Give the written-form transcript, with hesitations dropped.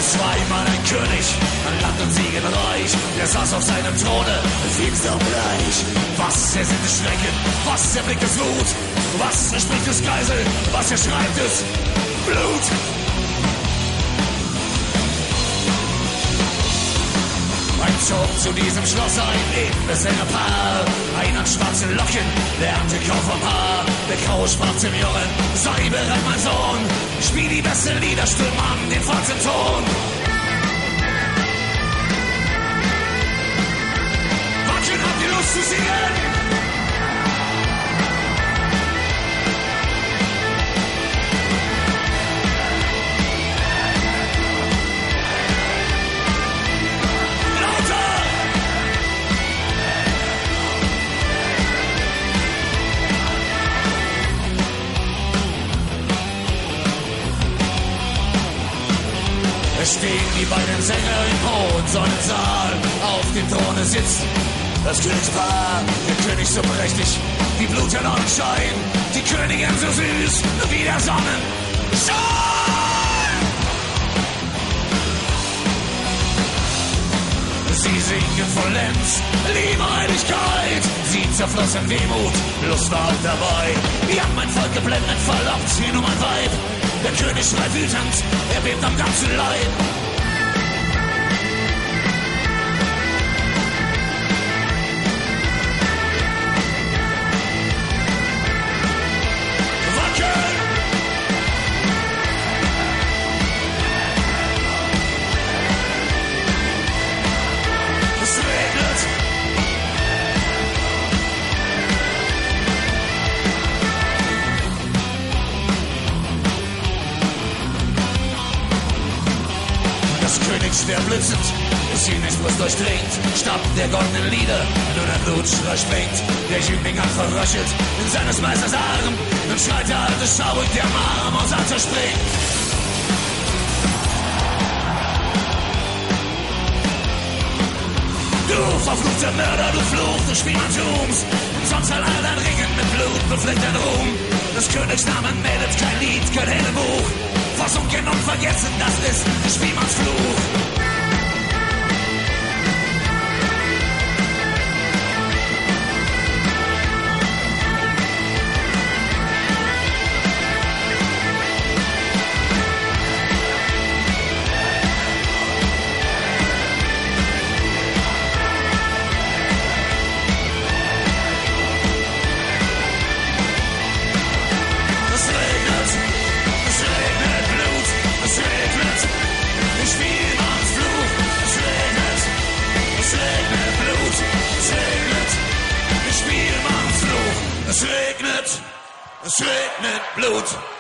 Zweimal ein König, an Land und Siegen reich. Der saß auf seinem Throne, finsterbleich. Was er sind es Schrecken, was er blickt es Wut, was er spricht es Geisel, was er schreibt es Blut. Ein zog zu diesem Schloss ein edles Paar. Ein an schwarzen Locken, der ernte kaum vom Haar. Der Graue sprach zum Jungen, sei bereit, mein Sohn. Spiel die besten Lieder, stimm an den falschen Ton. Wackeln, habt ihr Lust zu singen? Es stehen die beiden Sänger im hohen Sonnensaal. Auf dem Throne sitzt das Königspaar. Der König so prächtig, wie Blut an Sonnenschein. Die Königin so süß, wie der Sonnenschein. Sie singen vollends Liebe, Heiligkeit. Sie zerflossen Wehmut, Lust war auch dabei. Wir haben mein Volk geblendet, verlockt sie nur mein Weib. Der König schreit wütend, er bebt am ganzen Leib. Wackeln! Es regnet! Schwer blitzend, ist sie nicht bloß durchdringt. Stab der goldenen Lieder, nur der Blutschrei springt. Der Jüngling hat verröchelt in seines Meisters Arm. Nun schreit der alte schaurig, der Marmor zerspringt. Du verfluchter Mörder, du Fluch des Spielmanntums. Sonst all dein Ringen mit Blut befleckt dein Ruhm. Des Königs Namen meldet kein Lied, kein Heldenbuch. Versunken und vergessen, das ist Spielmannsfluch. Es regnet Blut.